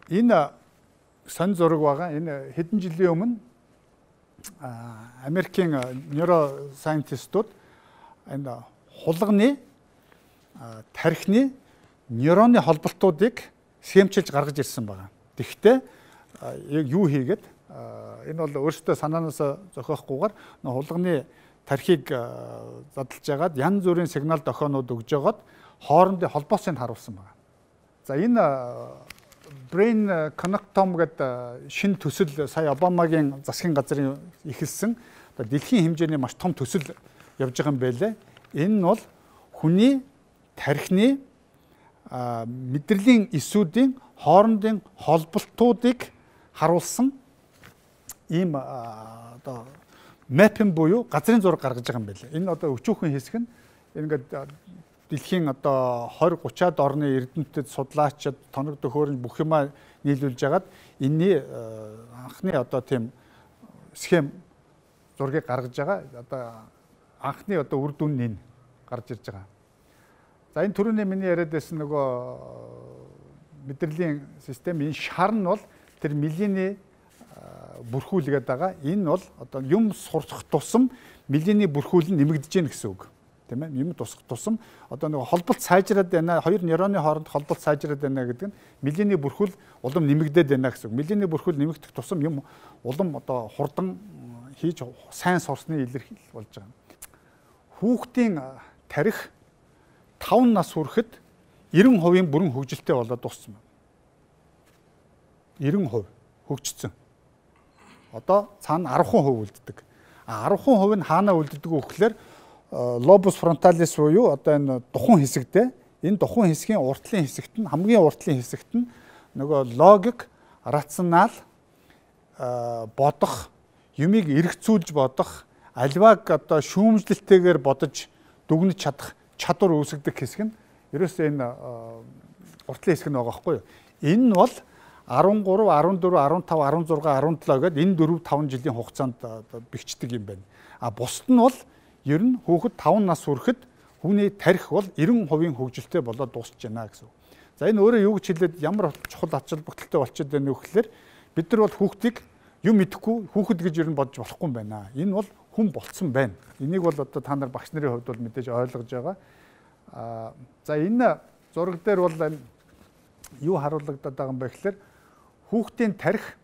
Энэ сонь зураг байгаа. Энэ хэдэн жилийн өмнө Америкийн нейросайентистууд энэ хулганы тархины нейроны холболтуудыг схемчилж гаргаж ирсэн байна. Тэгэхдээ яг юу хийгээд энэ бол өөрөөсөө санаанаас зохиохгүйгээр хулганы тархийг задлж яагаад янз бүрийн сигнал дохионууд өгж жагаад хоорондын холбоосыг харуулсан байна. За энэ Brain Connectome гэдэг шинэ төсөл сая Обамагийн засгийн газрын эхэлсэн дэлхийн хэмжээний маш том төсөл явж байгаа юм байлээ. Энэ нь бол хүний тархины мэдрэлийн эсүүдийн хоорондын холболтуудыг харуулсан ийм одоо mapping буюу газрын зураг гаргаж байгаа юм байлээ. Энэ одоо өчүүхэн хэсэг нь ингээд дэлхийн одоо 20-30-аад орны эрдэмтэд судлаачид тоног төхөөрөмж бүх юмаа нийлүүлж хагаад энэний анхны одоо тийм схем зургийг гаргаж байгаа. Одоо анхны одоо үр дүн нь гарч ирж байгаа. За энэ түрүүний миний яриад байсан нөгөө мэдрэлийн систем энэ шар нь бол тэр милийн бүрхүүлгээд байгаа. Энэ бол одоо юм сурах тусам милийн бүрхүүл нь нэмэгдэж гэнэ гэсэн үг. Тийм ээ, юм тусах тусам одоо нэг холболт сайжраад байна, хоёр нейроны хооронд холболт сайжраад байна гэдэг нь милийн бүрхүүл улам нэмэгдээд байна гэсэн үг. Милийн бүрхүүл нэмэгдэх тусам юм улам одоо хурдан хийж сайн сурсны илэрхийлэл болж байгаа. Хүүхдийн тарих 5 нас хүрэхэд 90% бүрэн хөгжилтэй болоод дууссан байна. 90% хөгжсөн. Одоо цаана 10% үлддэг. 10% нь хаанаа үлддэг вэ гэхээр лобус фронталис буюу одоо энэ духан хэсэгтэй. Энэ духан хэсгийн уртлын хэсэгт нь хамгийн уртлын хэсэгт нь нөгөө логик, рационал бодох, юмыг эргцүүлж бодох, альвааг одоо шүүмжлэлтэйгээр бодож дүгнэж чадах чадвар үүсгдэг хэсэг нь ерөөсөө энэ уртлын хэсэг нь байгаа байхгүй юу? Энэ нь бол 13, 14, 15, 16, 17 гэдэг энэ 4-5 жилийн хугацаанд бэхждэг юм байна. А бусд нь бол ер нь хүүхэд 5 нас хүрэхэд хүний тарих бол 90% хөгжилтэй болоод дуусч байна гэсэн. За энэ өөрөө юу гэж хэлээд ямар чухал ач холбогдолтой болчиход байна вэ гэхээр бид нар бол хүүхдийг юм мэдэхгүй хүүхэд гэж ер нь бодож болохгүй юм байна. Энэ бол хүн болцсон байна. Энийг бол одоо та нар багш нарын хувьд бол мэдээж ойлгож байгаа. За энэ зураг дээр бол юу харуулагдаад байгаа юм бэ гэхээр хүүхдийн тарих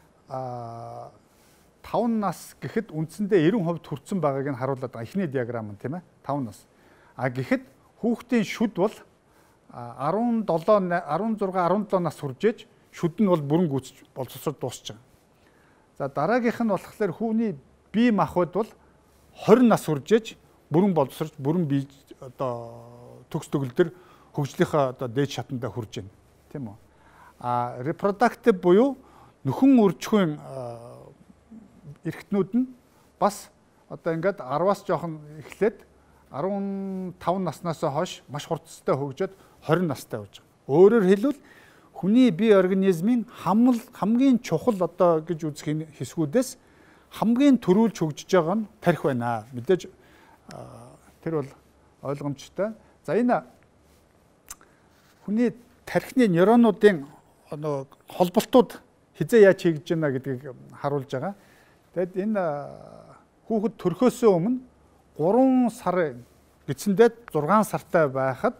5 нас гэхэд үндсэндээ 90% хүрсэн байгааг нь харуулдаг эхний диаграм нь тийм ээ 5 нас. А гэхэд хүүхдийн шүд бол 16 17 нас хүрчээж шүд нь бол бүрэн гүйцэж болцсоор дуусч байгаа. За дараагийнх нь болохоор хүүний бие махбод бол 20 нас хүрчээж бүрэн болцсорч бүрэн бие одоо төгс төгөлдөр хөгжлийнхаа одоо дээд шатандаа хүрж байна. Тийм үү? А reproductive буюу нөхөн үржихийн эрхтнүүд нь бас одоо ингээд 10-аас жоохон эхлээд 15 наснаас хойш маш хурцтай хөгжөөд 20 настай болж байгаа. Өөрөөр хэлбэл хүний бие организмын хамгийн чухал одоо гэж үзэх хэсгүүдээс хамгийн төрүүлж хөгжиж байгаа нь тарих байна. Мэдээж тэр бол ойлгомжтой. За энэ хүний тархины нейронуудын холболтууд хизээ яаж хийгдэж байна гэдгийг харуулж байгаа. Тэгэд энэ хүүхэд төрхөөсөө өмнө 3 сар гисэндээ 6 сартай байхад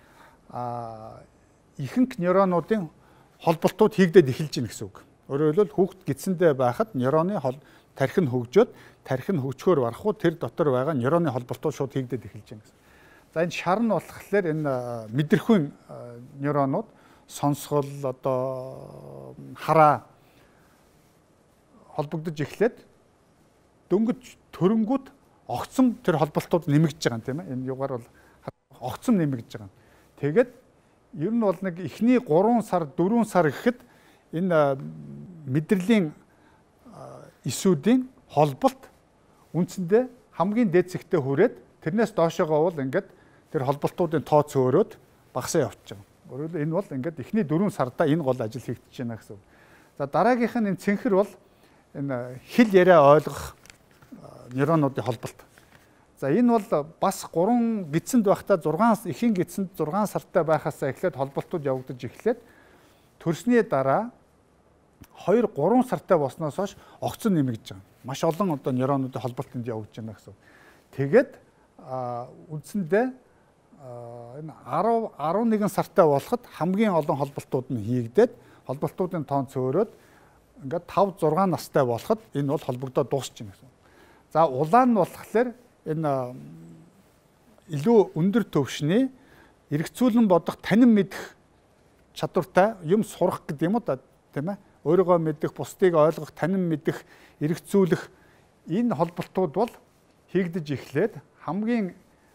ихэнх нейронуудын холболтууд хийгдээд эхэлж байна гэсэн үг. Өөрөөр хэлбэл хүүхэд гисэндээ байхад нейроны тархи нь хөгжөөд тархи нь хөгжөхөөр барахгүй тэр дотор байгаа нейроны холболтууд шууд хийгдээд эхэлж байна гэсэн. За энэ шар нь болохоор энэ мэдрэхүйн нейронууд сонсгол одоо хараа холбогдож эхлээд дөнгөж төрөнгүүд огцом тэр холболтууд нэмэгдэж байгаа юм тийм ээ. Энэ югаар бол огцом нэмэгдэж байгаа. Тэгээд ер нь бол нэг эхний 3 сар 4 сар гэхэд энэ мэдрэлийн эсүүдийн холболт үндсэндээ хамгийн дээд зэгтээ хүрээд тэрнээс доошоогоо бол ингээд тэр холболтуудын тоо цөөрөөд багасаа явж байгаа. Өөрөөр хэлбэл энэ бол ингээд эхний 4 сардаа энэ гол ажил хийгдэж байна гэсэн. За дараагийнх нь энэ цэнхэр бол энэ хэл яриа ойлгох нейронуудын холболт. За энэ бол бас 3 гидсэнд байхдаа 6 ихэнх гидсэнд 6 сартай байхаас эхлээд холболтууд явагдаж эхлээд төрсний дараа 2-3 сартай болсноос хойш огцон нэмэгдэж байгаа. Маш олон одоо нейронуудын холболтонд явагдаж байна гэсэн. Тэгээд үндсэндээ энэ 10-11 сартай болоход хамгийн олон холболтууд нь хийгдээд холболтуудын тоон цөөрөөд ингээд 5-6 настай болоход энэ бол холбогдоод дуусч байна гэсэн. За улаан нь болохоор энэ илүү өндөр төвшний эргцүүлэн бодох, танин мэдэх чадвартай юм сурах гэдэг юм уу да, тийм ээ? Өөрийгөө мэдэх, бусдыг ойлгох, танин мэдэх, эргцүүлэх энэ холболтууд бол хийгдэж эхлээд хамгийн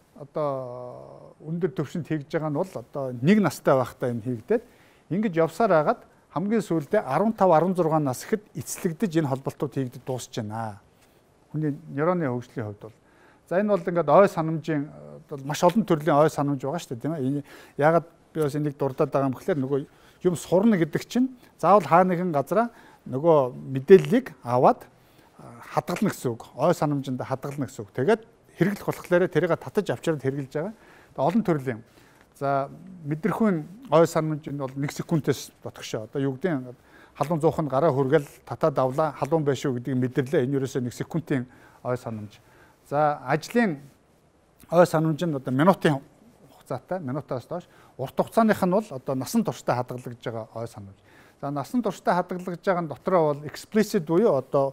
одоо өндөр төвшөнд хийгдэж байгаа нь бол одоо 1 настай байхдаа энэ хийгдээд ингэж явсаар хагаад хамгийн сүүлдээ 15-16 нас ихэд эцэлэгдэж энэ холболтууд хийгдэж дуусч байна. Хүний нейроны хөгжлийн хувьд бол за энэ бол ингээд ой санамжийн маш олон төрлийн ой санамж байгаа шүү дээ, тийм ээ. Яагаад би бас энийг дурдаад байгаа юм гэхээр нөгөө юм сурна гэдэг чинь заавал хаа нэгэн газараа нөгөө мэдээллийг аваад хадгална гэсэн үг. Ой санамжинд хадгална гэсэн үг. Тэгээд хэрэглэх болохоор тэрийг татаж авчираад хэрэглэж байгаа. Олон төрлийн. За мэдрэхүйн ой санамж нь бол 1 секундээс дотгошоо. Одоо юу гэдэг нь халуун зуухан гараа хүргээл татаад авлаа, халуун байх шүү гэдгийг мэдэрлээ. Энэ ерөөсөө 1 секундын ой санамж. За ажлын ой санамж нь одоо минутын хугацаатай, минутаас доош. Урт хугацааных нь бол одоо насан туршдаа хадгалагдж байгаа ой санамж. За насан туршдаа хадгалагдж байгаа нь дотроо бол explicit буюу одоо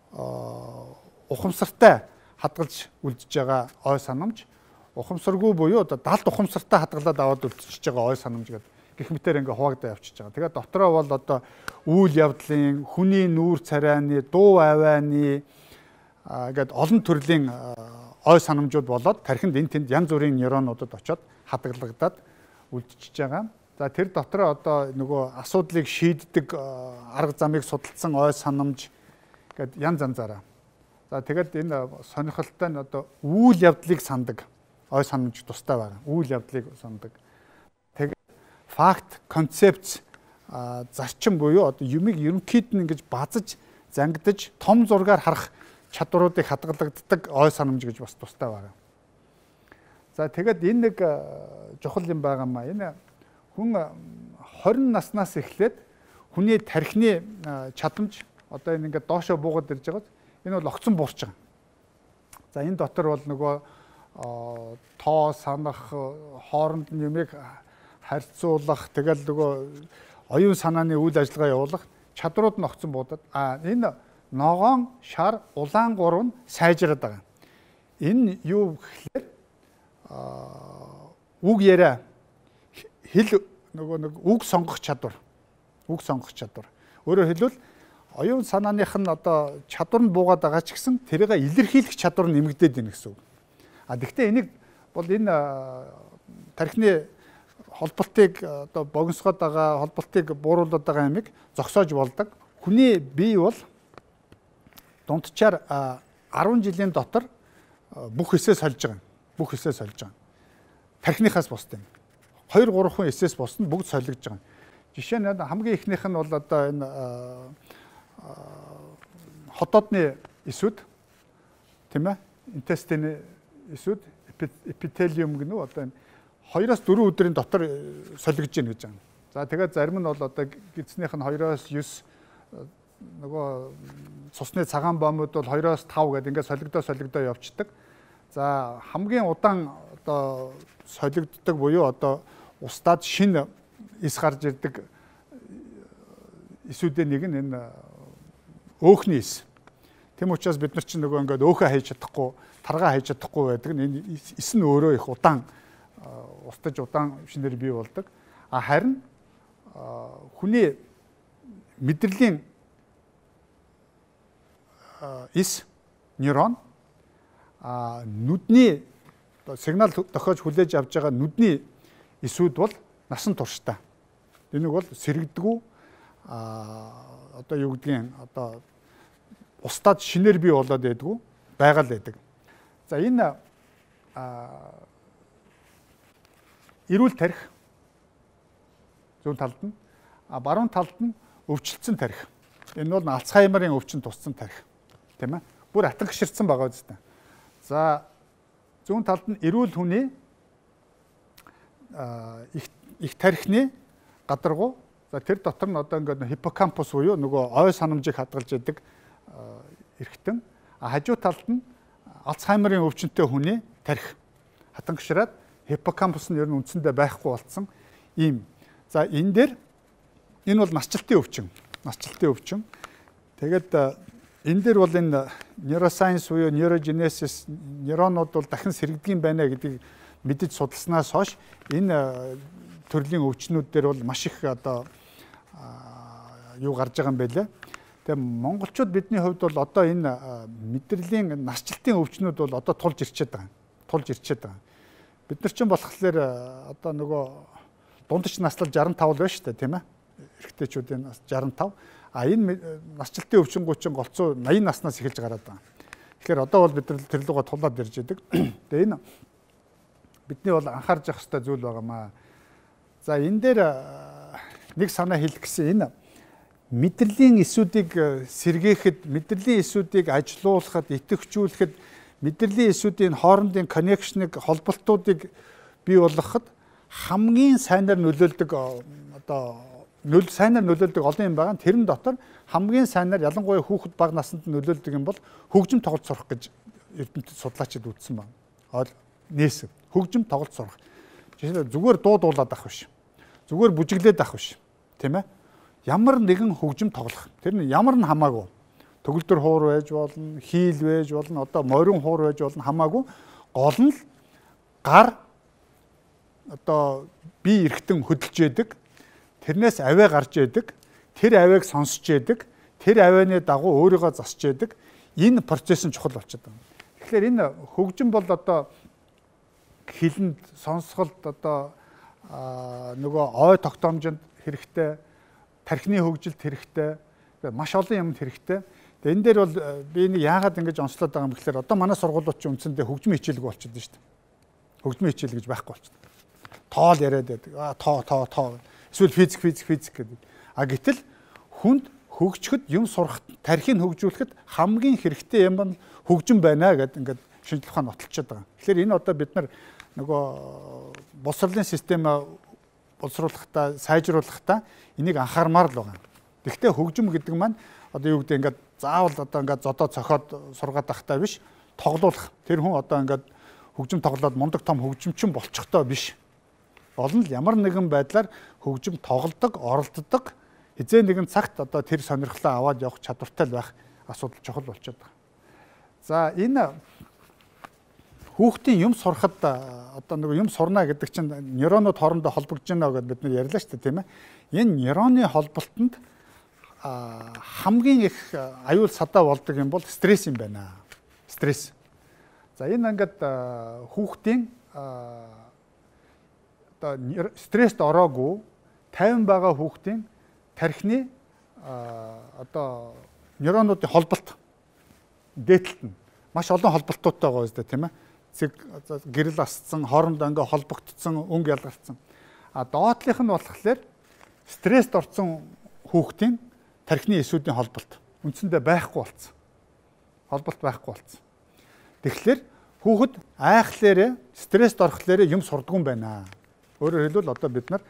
ухамсартай хадгалж үлдэж байгаа ой санамж. Ухамсаргүй буюу одоо далд ухамсартай хадгалаад аваад үлдчихэж байгаа ой санамж гэдэг гэх мэтээр ингээ хуваагдаа явчихж байгаа. Тэгээд дотроо бол одоо үйл явдлын, хүний нүүр царайны, дуу авианы гэдэг олон төрлийн ой санамжууд болоод тархинд энэ тэнд янз бүрийн нейронуудад очоод хадгалагдаад үлдчихэж байгаа. За тэр дотроо одоо нөгөө асуудлыг шийддэг арга замыг судалсан ой санамж гэдэг янз янзаараа. За тэгээд энэ сонирхолтой нь одоо үйл явдлыг сандаг ой санамж тустай байгаа. Үйл явдлыг сандаг. Тэгээд факт, концепц, зарчим буюу одоо юмыг ерөнхийд нь ингэж базаж, зангидаж, том зургаар харах чадваруудыг хадгалагддаг ой санамж гэж бас тустай байгаа. За тэгээд энэ нэг чухал юм байгаа маа. Энэ хүн 20 наснаас эхлээд хүний тархины чадамж одоо энэ ингээд доошоо буугаад ирж байгаа. Энэ бол огцон буурч байгаа. За энэ дотор бол нөгөө тоо санах, хооронд нь юмыг харьцуулах, тэгэл нөгөө оюун санааны үйл ажиллагаа явуулах чадрууд нь огцон буудаад энэ ногоон, шар, улаан гурав нь сайжраад байгаа. Энэ юу гэхээр үг яриа, хэл нөгөө нэг үг сонгох чадвар. Үг сонгох чадвар. Өөрөөр хэлбэл оюун санааных нь одоо чадвар нь буугаад байгаа ч гэсэн тэрийг илэрхийлэх чадвар нь нэмэгдээд байна гэсэн үг. Гэхдээ энийг бол энэ тархины холболтыг одоо богиносгоод байгаа, холболтыг бууруулад байгаа юмыг зогсоож болдог. Хүний бие бол дунджаар 10 жилийн дотор бүх эсээ сольж байгаа. Бүх эсээ сольж байгаа. Тархиныхаас бусдын 2-3 хүн эсээс бусна бүгд солигдож байгаа. Жишээ нь хамгийн ихнийх нь бол одоо энэ хотоодны эсүүд, тийм ээ, интестины эсүүд, эпителиум гэнэ үү, одоо энэ 2-4 өдрийн дотор солигдож гин гэж байна. За тэгээд зарим нь бол одоо гидснийх нь 2-9 нөгөө цусны цагаан бомбууд бол 2-5 гэдэг ингээд солигдоо явцдаг. За хамгийн удаан одоо солигддог буюу одоо устдад шинэ эс гарч ирдэг эсүүдийн нэг нь энэ өөхний эс. Тэм учраас бид нар чинь нөгөө ингээд өөхөө хайж чадахгүй, таргаа хайж чадахгүй байдаг. Энэ эс нь өөрөө их удаан устдаж удаан шинээр бий болдог. Харин хүний мэдрэлийн эс нейрон нүдний сигнал тохиож хүлээж авч байгаа нүдний эсүүд бол насан туршдаа. Энийг бол сэрэгдэггүй одоо юу гэдгийг одоо устдад шинээр бий болоод байдгүй байгаал байдаг. За энэ эрүүл тархи зүүн талд нь баруун талд нь өвчлөсөн тархи. Энэ бол Алцхаймерын өвчин туссан тархи. Тийм ээ. Бүр атгагширсан байгаа үстэй. За зүүн талд нь эрүүл хүний их тархины гадаргуу За тэр дотор нь одоо ингээд хиппокампус буюу нөгөө ой санамжийг хадгалж яадаг эргэтэн. Хажуу талд нь Альцгеймерийн өвчнөд хүний тархи хатангашраад хиппокампус нь ер нь үндсэндээ байхгүй болсон ийм. За энэ дээр энэ бол насжилтын өвчин. Насжилтын өвчин. Тэгээд энэ дээр бол энэ neuroscience буюу neurogenesis нейронууд бол дахин сэргдэг юм байна гэдгийг мэдэж судалснаас хойш энэ төрлийн өвчнүүд дээр бол маш их одоо юу гарч байгаа юм байлээ. Тэгээ монголчууд бидний хувьд бол одоо энэ мэдрэлийн насжилтын өвчнүүд бол одоо тулж ирчээд байгаа. Тулж ирчээд байгаа. Бид нар чинь болохоор одоо нөгөө дундч наслал 65 байна шүү дээ, тийм ээ. Эрэгтэйчүүдийн 65. Энэ насжилтын өвчнгүүчин голцоо 80 наснаас эхэлж гараад байгаа. Тэгэхээр одоо бол бид тэр луга тулаад ирж байдаг. Тэгээ энэ бидний бол анхаарч явах хэрэгтэй зүйл байгаамаа. За энэ дээр нэг санаа хэлэх гэсэн энэ мэдрэлийн эсүүдийг сэргээхэд, мэдрэлийн эсүүдийг ажилуулахад, идэвхжүүлэхэд, мэдрэлийн эсүүдийн хоорондын коннекшныг, холболтуудыг бий болгоход хамгийн сайнаар нөлөөлдөг одоо сайнаар нөлөөлдөг олон юм байгаа. Тэрэн дотор хамгийн сайнаар ялангуяа хүүхэд бага наснд нөлөөлдөг юм бол хөгжим тоглолт сурах гэж эрдэмтэд судлаачид үзсэн байна. Нээсв. Хөгжим тоглолт сурах. Жишээлбэл зүгээр дуулаад авах биш. Зүгээр бүжиглээд авах биш. Тийм ээ? Ямар нэгэн хөгжим тоглох. Тэр нь ямар нь хамаагүй. Төгөлдөр хуур байж болно, хийл байж болно, одоо морин хуур байж болно хамаагүй. Гол нь гар одоо бие эргэтэн хөдөлж яадаг. Тэрнээс авиа гарч яадаг. Тэр авиаг сонсч яадаг. Тэр авианы дагуу өөрийгөө засч яадаг. Энэ процесс нь чухал болчиход байна. Тэгэхээр энэ хөгжим бол одоо хилэнд, сонсголт одоо нөгөө ой тогтоомжинд хэрэгтэй, тархины хөгжилд хэрэгтэй, маш олон юмд хэрэгтэй. Тэгээ энэ дээр бол би нэг яагаад ингэж онцлоод байгаа юм гэхээр одоо манай сургуулиуд ч үндсэндээ хөгжмийн хичээлэг болчиход шүү дээ. Хөгжмийн хичээл гэж байхгүй болчиход. Тоол яриад байдаг. Тоо. Эсвэл физик гэдэг. Гэтэл хүнд хөгжөхөд юм сурахад, тархийг хөгжүүлэхэд хамгийн хэрэгтэй юм бол хөгжим байна гэдэг ингээд шинжлэх ухаан нотолцоод байгаа. Тэгэхээр энэ одоо бид нар нөгөө боловсролын системээ боловсруулахдаа, сайжруулахдаа энийг анхаармаар л байгаа. Гэхдээ хөгжим гэдэг маань одоо юу гэдэг ингээд заавал одоо ингээд зодоо цохоод сургаад тахтай биш, тоглуулах. Тэр хүн одоо ингээд хөгжим тоглоод мундаг том хөгжимчин болчихдоо биш. Олон л ямар нэгэн байдлаар хөгжим тоглодог, оролддог, хизээ нэгэн цагт одоо тэр сонирхлоо аваад явах чадвартай байх асуудал чухал болчиход байгаа. За энэ хүүхдийн юм сурахад одоо нэг юм сурна гэдэг чинь нейронууд хоорондоо холбогдож байна гэдээ бид нар ярьлаа шүү дээ, тийм ээ. Энэ нейроны холболтонд хамгийн их аюул садаа болдог юм бол стресс юм байна. Стресс. За энэ ингээд хүүхдийн одоо стресст ороогүй 50 байгаа хүүхдийн тархины одоо нейронуудын холболт дээдлэлт нь маш олон холболтуудтай байгаа үстэй, тийм ээ. Гэрэл асцсан, хоорондоо ингээ холбогдсон, өнгө ялгарсан. Доотлих нь болохоор стресст орсон хүүхдийн тархины эсүүдийн холболт үндсэндээ байхгүй болсон. Холболт байхгүй болсон. Тэгэхээр хүүхэд айхлаарэ стресст орохлаарэ юм сурдгүй юм байна. Өөрөөр хэлбэл одоо бид нар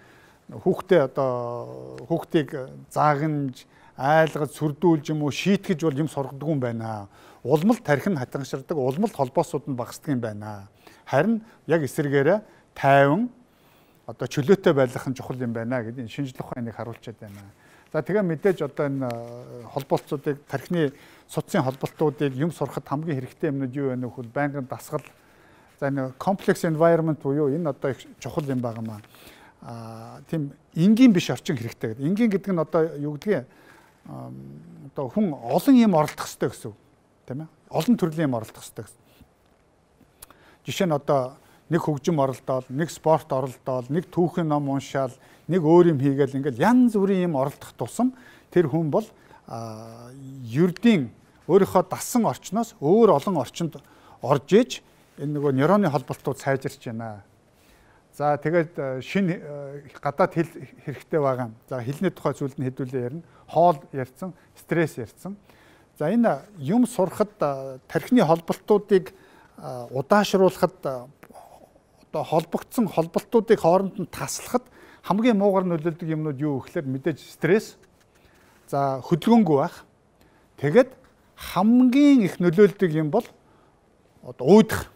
хүүхдийг заагнаж, айлгаж, сүрдүүлж юм уу шийтгэж бол юм сургадаг юм байна. Улмал тархин хатангаширдаг, улмал холбоосууд нь багасдаг юм байна. Харин яг эсрэгээрээ тайван одоо чөлөөтэй байх нь чухал юм байна гэдэг шинжлэх ухааныг харуулчаад байна. За тэгээ мэдээж одоо энэ холбоолцуудыг тархины судсын холболтуудыг юм сурахад хамгийн хэрэгтэй юмнууд юу вэ нөхөл байнгын дасгал. За энэ complex environment буюу энэ одоо их чухал юм байнамаа. Тийм энгийн биш орчин хэрэгтэй гэдэг. Энгийн гэдэг нь одоо юу гэдгийг одоо хүн олон юм оролдох хэрэгтэй гэсэн үг. Тийм ээ. Олон төрлийн юм оролдох хэрэгтэй гэсэн. Жишээ нь одоо нэг хөгжим оролдоод, нэг спорт оролдоод, нэг түүхийн ном уншаал, нэг өөр юм хийгээл ингээл янз бүрийн юм оролдох тусам тэр хүн бол ердийн өөрийнхөө дасан орчноос өөр олон орчинд орж иж энэ нөгөө нейроны холболтууд сайжирч байна. За тэгээд шинэ гадаад хэл хэрэгтэй байгаа. За хэлний тухай зүйлд нь хэдүүлээ ярина. Хоол ярьсан, стресс ярьсан. За энэ юм сурахад тархины холболтуудыг удаашруулахад одоо холбогдсон холболтуудыг хооронд нь таслахад хамгийн муугар нөлөөлдөг юмнууд юу гэхээр мэдээж стресс, за хөдөлгөөнгүй байх. Тэгээд хамгийн их нөлөөлдөг юм бол одоо уйдах.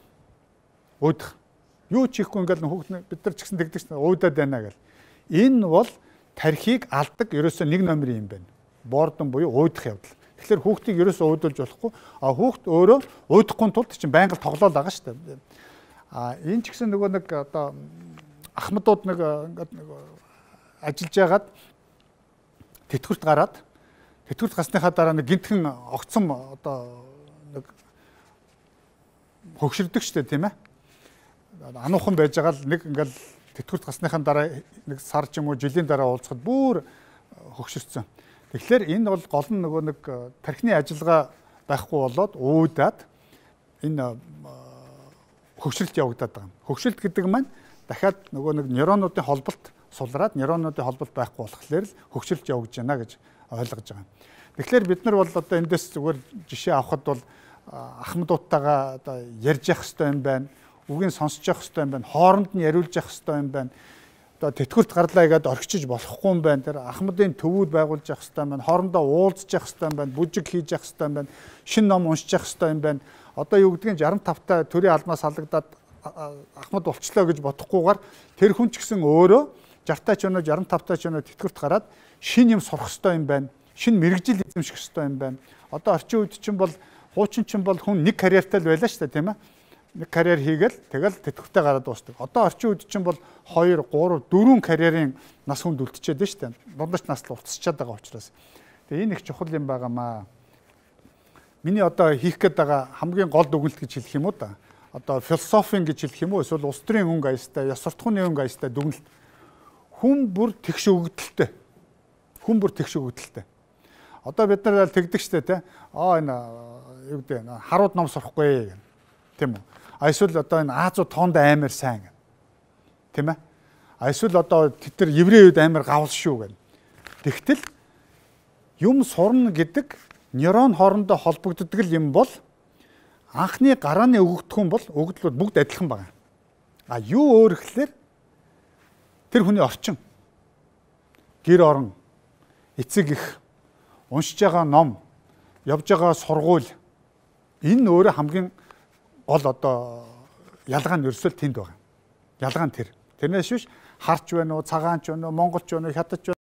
Юу ч хийхгүй ингээл хүүхд бид нар ч гэсэн тэгдэг чинь уйдаад байна гэл. Энэ бол тархийг алдаг ерөөсөө нэг номерын юм байна. Бордон буюу уйдах явдал. Тэгэхээр хүүхдийг ерөөсөө уйдуулж болохгүй. А хүүхд өөрөө уйдахгүй тулд чинь байнга тоглоол байгаа шүү дээ. Энэ ч гэсэн нөгөө нэг одоо ахмадууд нэг ингээд ажиллаж яагаад тэтгэврт гараад тэтгэврт гасныхаа дараа нэг гинтхэн огцом одоо нэг хөгшөрдөг шүү дээ тийм ээ. Ануухан байж байгаа л нэг ингээл тэтгэврт гасныхаа дараа нэг сар ч юм уу жилийн дараа уулзахад бүр хөгшөрсөн. Тэгэхээр энэ бол гол нь нөгөө нэг тархины ажиллагаа байхгүй болоод уудаад энэ хөгшрөлт явагдаад байгаа. Хөгшрөлт гэдэг маань дахиад нөгөө нэг нейронуудын холболт сулраад нейронуудын холболт байхгүй болохоор л хөгшрөлт явагдаж байна гэж ойлгож байгаа. Тэгэхээр бид нар бол одоо эндээс зүгээр жишээ авахад бол ахмадуудтайгаа одоо ярьж явах хэрэгтэй юм байна. Үгийг сонсож явах хэрэгтэй юм байна. Хооронд нь яриулж явах хэрэгтэй юм байна. Одоо тэтгэврт гарлаа игээд орхичиж болохгүй юм байна. Тэр ахмадын төвүүд байгуулж явах хэрэгтэй юм байна. Хоорондоо уулзж явах хэрэгтэй юм байна. Бүжиг хийж явах хэрэгтэй юм байна. Шинэ ном уншиж явах хэрэгтэй юм байна. Одоо юу гэдгийг 65-та төрийн албанаас халагдаад ахмад болчлоо гэж бодохгүйгээр тэр хүн ч гэсэн өөрөө 60-та ч өнөө 65-та ч өнөө тэтгэврт гараад шинэ юм сурах хэрэгтэй юм байна. Шинэ мэрэгжил эзэмших хэрэгтэй юм байна. Одоо орчин үед чинь бол хуучин чинь бол хүн нэг карьертай л байлаа шүү дээ тийм ээ. Нэг карьер хийгээл тэгэл тэтгэвртээ гараад дуусдаг. Одоо орчин үед чинь бол 2, 3, 4 карьерийн нас хүнд үлдчихэд байна шүү дээ. Дундаж нас л уртсчаад байгаа учраас. Тэгээ энэ их чухал юм байгаамаа. Миний одоо хийх гээд байгаа хамгийн гол дүгнэлт гэж хэлэх юм уу да. Одоо философийн гэж хэлэх юм уу эсвэл улс төрийн өнгө аястай, ёс суртахууны өнгө аястай дүгнэлт. Хүн бүр тэгш өгөгдөлтэй. Одоо бид нар тэгдэг штэ те. Энэ юу гэдэг вэ? Харууд ном сурахгүй гэх тийм үү? Эсвэл одоо энэ Азууд тоонд амар сайн гэх. Тийм ээ? Эсвэл одоо тэр еврейүүд амар гавл шүү гэх. Тэгтэл юм сурна гэдэг нейрон хоорондоо холбогддог юм бол анхны гарааны өгөгдөх юм бол өгөгдлүүд бүгд адилхан байна. Юу өөр гэхэлэр тэр хүний орчин, гэр орон, эцэг эх, уншиж байгаа ном, явж байгаа сургууль энэ өөрөө хамгийн гол одоо ялгаа нь ерөөсөө тэнд байгаа. Ялгаа нь тэр. Тэрнээс биш харч байна уу, цагаанч байна уу, монголч байна уу, хятадч